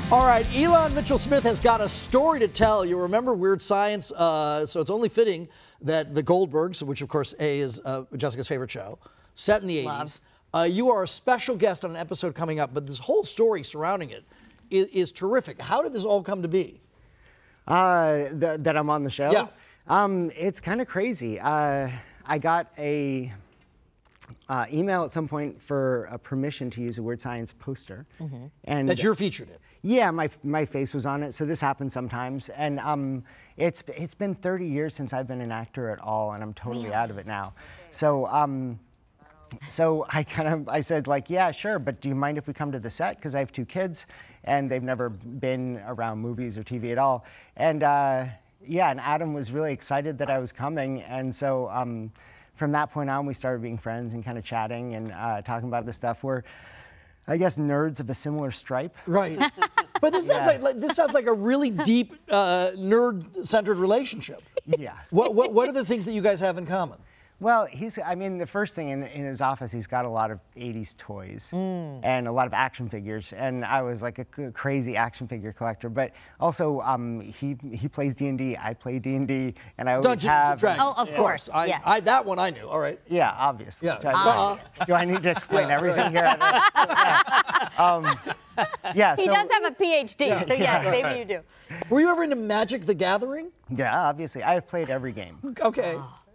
All right, Ilan Mitchell-Smith has got a story to tell. You remember Weird Science, so it's only fitting that the Goldbergs, which of course is Jessica's favorite show, set in the 80s. You are a special guest on an episode coming up, but this whole story surrounding it is terrific. How did this all come to be? That I'm on the show? Yeah. It's kind of crazy. I got a email at some point for a permission to use a Weird Science poster. Mm-hmm. And that you're featured in. Yeah, my face was on it, so this happens sometimes. And it's been 30 years since I've been an actor at all, and I'm totally out of it now. So so I said, like, yeah, sure, but do you mind if we come to the set? Because I have 2 kids, and they've never been around movies or TV at all. And yeah, and Adam was really excited that I was coming, and so from that point on, we started being friends and kind of chatting and talking about this stuff. We're, I guess, nerds of a similar stripe. Right. But this sounds like a really deep nerd-centered relationship. Yeah. What are the things that you guys have in common? Well, I mean, the first thing in his office, he's got a lot of 80s toys and a lot of action figures. And I was like a crazy action figure collector. But also, he plays D&D, I play D&D, and I always Dungeons and Dragons. Oh, of course. Yes. That one I knew. All right. Yeah, obviously. Yeah. Do I need to explain everything here? Yeah. He does have a PhD, so yes, maybe you do. Were you ever into Magic the Gathering? Yeah, obviously. I've played every game. Okay.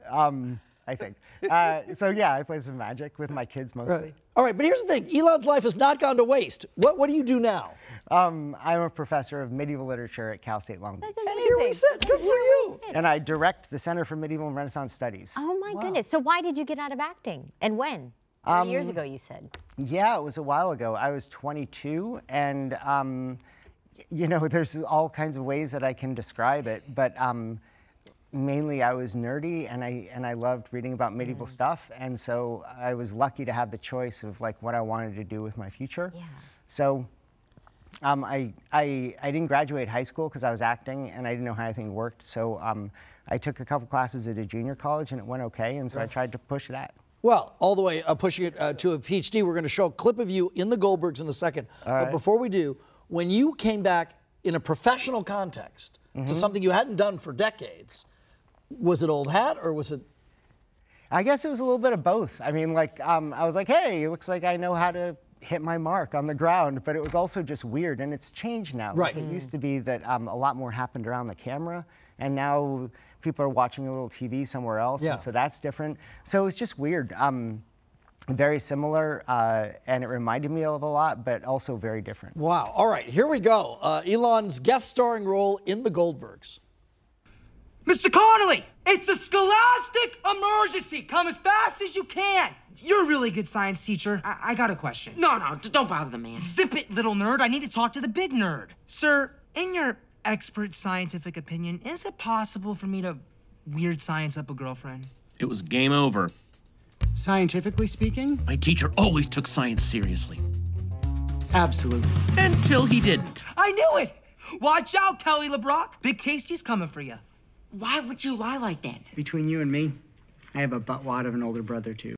I think. So yeah, I play some Magic with my kids mostly. Right. All right, but here's the thing. Ilan's life has not gone to waste. What do you do now? I'm a professor of medieval literature at Cal State Long Beach. That's amazing. And here we sit. Good for you. And I direct the Center for Medieval and Renaissance Studies. Oh my goodness. So why did you get out of acting? And when? 30 years ago, you said. Yeah, it was a while ago. I was 22, and you know, there's all kinds of ways that I can describe it, but mainly I was nerdy, and I loved reading about medieval stuff, and so I was lucky to have the choice of like what I wanted to do with my future. Yeah. So I didn't graduate high school because I was acting and I didn't know how anything worked. So I took a couple classes at a junior college and it went okay, and so I tried to push that. Well, all the way pushing it to a PhD. We're going to show a clip of you in the Goldbergs in a second. But before we do, when you came back in a professional context to something you hadn't done for decades, was it old hat or was it? I guess it was a little bit of both. I mean, like, I was like, hey, it looks like I know how to hit my mark on the ground, but it was also just weird, and it's changed now. Right. Like, it used to be that a lot more happened around the camera, and now people are watching a little TV somewhere else, and so that's different. So it's just weird. Very similar, and it reminded me of a lot, but also very different. Wow. All right, here we go. Ilan's guest starring role in the Goldbergs. Mr. Connolly, it's a scholastic emergency. Come as fast as you can. You're a really good science teacher. I got a question. No, don't bother the man. Zip it, little nerd. I need to talk to the big nerd. Sir, in your expert scientific opinion, is it possible for me to weird science up a girlfriend? It was game over. Scientifically speaking? My teacher always took science seriously. Absolutely. Until he didn't. I knew it. Watch out, Kelly LeBrock. Big Tasty's coming for you. Why would you lie like that? Between you and me, I have a buttwad of an older brother, too.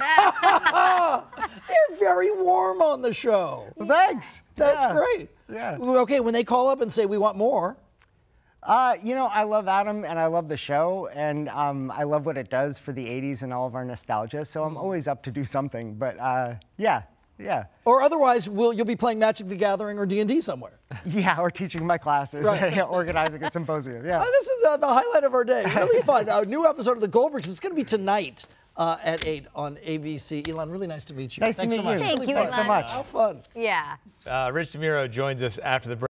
You're very warm on the show. Well, thanks. That's great. Yeah. Okay, when they call up and say, we want more. You know, I love Adam, and I love the show, and I love what it does for the 80s and all of our nostalgia, so I'm always up to do something, but yeah. Or otherwise, you'll be playing Magic the Gathering or D&D somewhere. Yeah, or teaching my classes, organizing a symposium, yeah. This is the highlight of our day. Really fun. A new episode of The Goldbergs. It's going to be tonight at 8 on ABC. Ilan, really nice to meet you. Nice to meet you. Thank you, Thanks so much. How fun. Yeah. Rich DeMuro joins us after the break.